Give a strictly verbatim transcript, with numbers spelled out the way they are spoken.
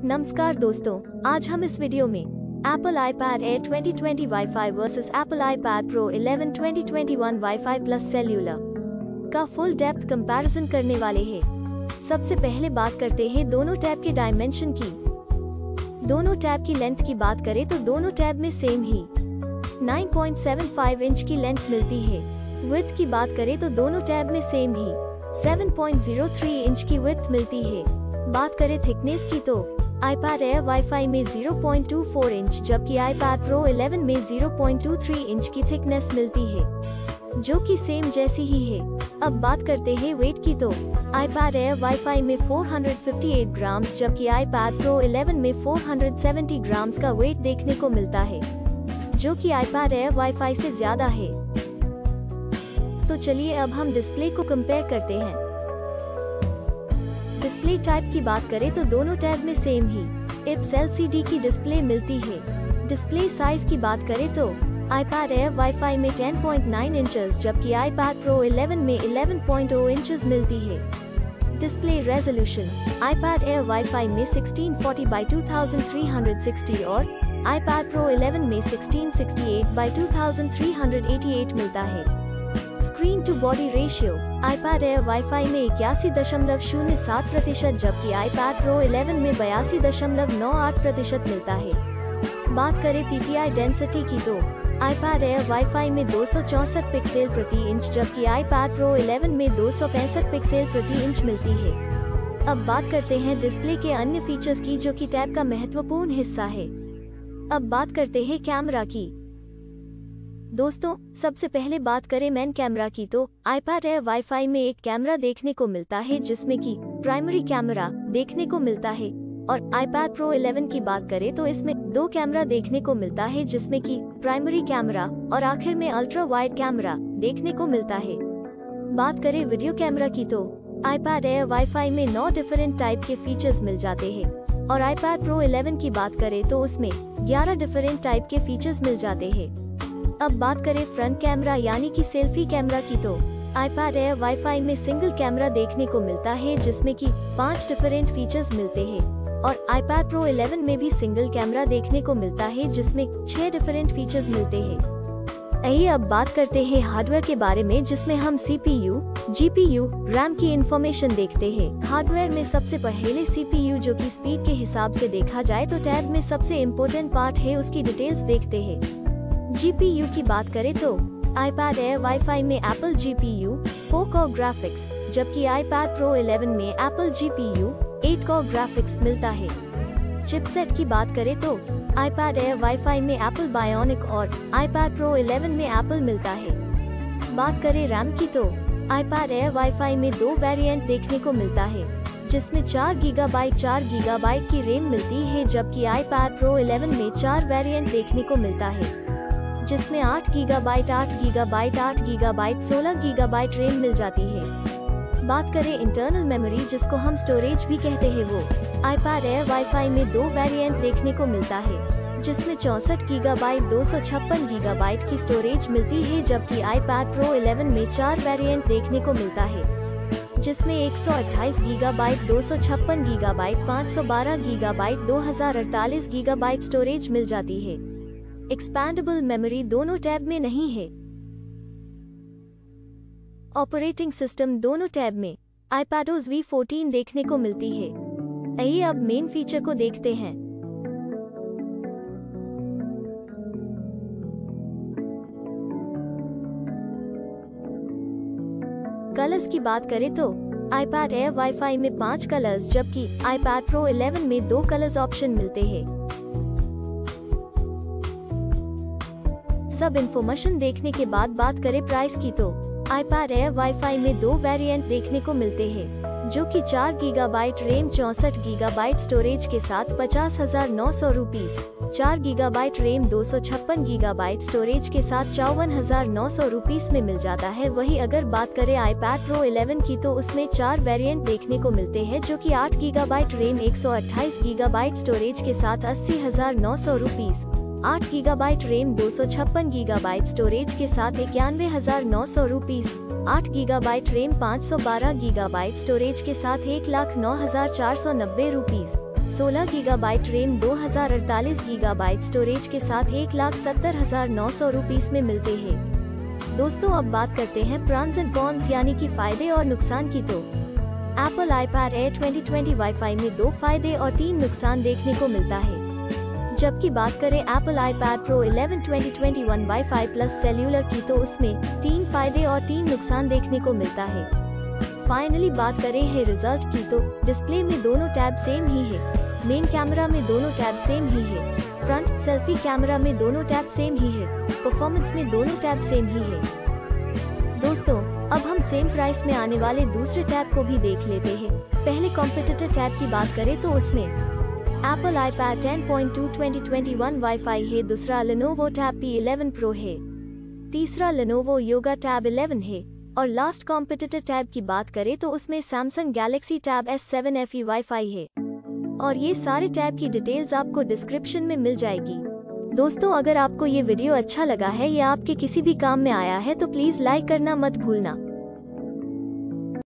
नमस्कार दोस्तों, आज हम इस वीडियो में Apple iPad Air twenty twenty Wi-Fi versus Apple iPad Pro eleven twenty twenty-one Wi-Fi Plus Cellular का फुल डेप्थ कंपैरिजन करने वाले हैं। सबसे पहले बात करते हैं दोनों टैब के डायमेंशन की। दोनों टैब की लेंथ की बात करें तो दोनों टैब में सेम ही nine point seven five inch की लेंथ मिलती है। विड्थ की बात करें तो दोनों टैब में सेम ही seven point zero three inch की विड्थ मिलती है। बात करें थिकनेस की तो iPad Air Wi-Fi में zero point two four inch जबकि iPad Pro eleven में zero point two three inch की थिकनेस मिलती है, जो कि सेम जैसी ही है। अब बात करते हैं वेट की तो iPad Air Wi-Fi में four hundred fifty-eight ग्राम्स जबकि iPad Pro eleven में four hundred seventy ग्राम्स का वेट देखने को मिलता है, जो कि iPad Air Wi-Fi से ज्यादा है। तो चलिए अब हम डिस्प्ले को कंपेयर करते हैं। डिस्प्ले टाइप की बात करें तो दोनों टैब में सेम ही I P S L C D की डिस्प्ले मिलती है। डिस्प्ले साइज की बात करें तो iPad Air Wi-Fi में ten point nine इंचेस जबकि iPad Pro eleven में eleven point zero इंचेस मिलती है। Display resolution iPad Air Wi-Fi में sixteen forty by twenty-three sixty और iPad Pro eleven में sixteen sixty-eight by twenty-three eighty-eight मिलता है। Screen to body ratio iPad Air Wi-Fi में इक्यासी दशमलव शून्य सात प्रतिशत जबकि iPad Pro eleven में बयासी दशमलव नौ आठ प्रतिशत मिलता है। बात करें P P I डेंसिटी की तो iPad Air Wi-Fi में दो सौ चौसठ पिक्सल प्रति इंच जबकि iPad Pro eleven में दो सौ पैंसठ पिक्सल प्रति इंच मिलती है। अब बात करते हैं डिस्प्ले के अन्य फीचर्स की, जो कि टैब का महत्वपूर्ण हिस्सा है। अब बात करते हैं कैमरा की। दोस्तों, सबसे पहले बात करें मेन कैमरा की तो iPad Air Wi-Fi में एक कैमरा देखने को मिलता है जिसमें कि प्राइमरी कैमरा देखने को मिलता है, और iPad Pro eleven की बात करें तो इसमें दो कैमरा देखने को मिलता है जिसमें कि प्राइमरी कैमरा और आखिर में अल्ट्रा वाइड कैमरा देखने को मिलता है। बात करें वीडियो कैमरा की तो iPad Air Wi-Fi में नौ डिफरेंट टाइप के फीचर्स मिल जाते हैं, और iPad Pro eleven की बात करें तो उसमें ग्यारह डिफरेंट टाइप के फीचर्स मिल जाते हैं। अब बात करें फ्रंट कैमरा यानी कि सेल्फी कैमरा की तो iPad Air Wi-Fi में सिंगल कैमरा देखने को मिलता है जिसमें कि पांच डिफरेंट फीचर्स मिलते हैं, और iPad Pro eleven में भी सिंगल कैमरा देखने को मिलता है जिसमें छह डिफरेंट फीचर्स मिलते हैं। आइए अब बात करते हैं हार्डवेयर के बारे में, जिसमें हम C P U, G P U, RAM की इंफॉर्मेशन देखते हैं। हार्डवेयर में सबसे पहले C P U, जो कि स्पीड के हिसाब से देखा जाए तो टैब में सबसे इम्पोर्टेंट पार्ट है, उसकी डिटेल्स देखते हैं। G P U की बात करें तो iPad Air Wi-Fi में Apple G P U four core graphics जबकि iPad Pro eleven में Apple G P U eight core graphics मिलता है। चिपसेट की बात करें तो iPad Air Wi-Fi में Apple Bionic और iPad Pro eleven में Apple मिलता है। बात करें RAM की तो iPad Air Wi-Fi में दो वेरिएंट देखने को मिलता है, जिसमें चार गीगाबाइट चार गीगाबाइट की रैम मिलती है जबकि iPad Pro eleven में चार वेरिएंट देखने को मिलता है, जिसमें आठ गीगाबाइट आठ गीगाबाइट आठ गीगाबाइट सोलह गीगाबाइट रैम मिल जाती है। बात करें इंटरनल मेमोरी, जिसको हम स्टोरेज भी कहते हैं, वो iPad Air Wi-Fi में दो वेरिएंट देखने को मिलता है, जिसमें चौसठ गीगाबाइट दो सौ छप्पन गीगाबाइट की स्टोरेज मिलती है जबकि iPad Pro eleven में चार वेरिएंट देखने को मिलता है, जिसमें एक सौ अट्ठाईस गीगाबाइट दो सौ छप्पन गीगाबाइट पाँच सौ बारह गीगाबाइट दो हज़ार अड़तालीस गीगाबाइट स्टोरेज मिल जाती है। एक्सपैंडेबल मेमोरी दोनों टैब में नहीं है। ऑपरेटिंग सिस्टम दोनों टैब में iPadOS V fourteen देखने को मिलती है। आइए अब मेन फीचर को देखते हैं। कलर्स की बात करें तो iPad Air Wi-Fi में पांच कलर्स जबकि iPad Pro eleven में दो कलर्स ऑप्शन मिलते हैं। सब इंफॉर्मेशन देखने के बाद बात करें प्राइस की तो iPad Air Wi-Fi में दो वेरिएंट देखने को मिलते हैं, जो कि चार गीगाबाइट रैम चौसठ गीगाबाइट स्टोरेज के साथ पचास हजार नौ सौ रुपीज, चार गीगाबाइट रैम दो सौ छप्पन गीगाबाइट स्टोरेज के साथ चौवन हजार नौ सौ रुपीज में मिल जाता है। वही अगर बात करें iPad Pro eleven की तो उसमें चार वेरिएंट देखने को मिलते हैं, जो कि आठ गीगाबाइट रैम एक सौ अट्ठाईस गीगाबाइट स्टोरेज के साथ अस्सी हजार नौ सौ रुपीज, आठ गीगाबाइट रैम दो सौ छप्पन गीगाबाइट स्टोरेज के साथ इक्यानवे हजार नौ सौ रुपीज, आठ गीगाबाइट रैम पाँच सौ बारह गीगाबाइट स्टोरेज के साथ एक लाख नौ हजार चार सौ नब्बे रुपीज, सोलह गीगाबाइट रैम, दो हजार अड़तालीस गीगाबाइट स्टोरेज के साथ एक लाख सत्तर हजार नौ सौ रुपीस में मिलते हैं। दोस्तों अब बात करते हैं प्रॉन्स एंड कॉन्स यानी कि फायदे और नुकसान की। तो Apple iPad Air twenty twenty WiFi में दो फायदे और तीन नुकसान देखने को मिलता है। जबकि बात करें Apple iPad Pro eleven twenty twenty one WiFi plus cellular की, तो उसमें तीन फायदे और तीन नुकसान देखने को मिलता है। फाइनली बात करें है रिजल्ट की, तो डिस्प्ले में दोनों टैब सेम ही है। मेन कैमरा में दोनों टैब सेम ही है। फ्रंट सेल्फी कैमरा में दोनों टैब सेम ही है। परफॉर्मेंस में दोनों टैब सेम ही है। दोस्तों अब हम सेम प्राइस में आने वाले दूसरे टैब को भी देख लेते हैं। पहले कॉम्पिटिटर टैब की बात करें तो उसमें Apple iPad ten point two twenty twenty one WiFi है। दूसरा Lenovo tab P eleven Pro है। तीसरा लेनोवो योगा टैब इलेवन है। और लास्ट कॉम्पिटिटर टैब की बात करें तो उसमें Samsung Galaxy tab S seven F E WiFi है। और ये सारे टैब की डिटेल्स आपको डिस्क्रिप्शन में मिल जाएगी। दोस्तों अगर आपको ये वीडियो अच्छा लगा है या आपके किसी भी काम में आया है तो प्लीज लाइक करना मत भूलना।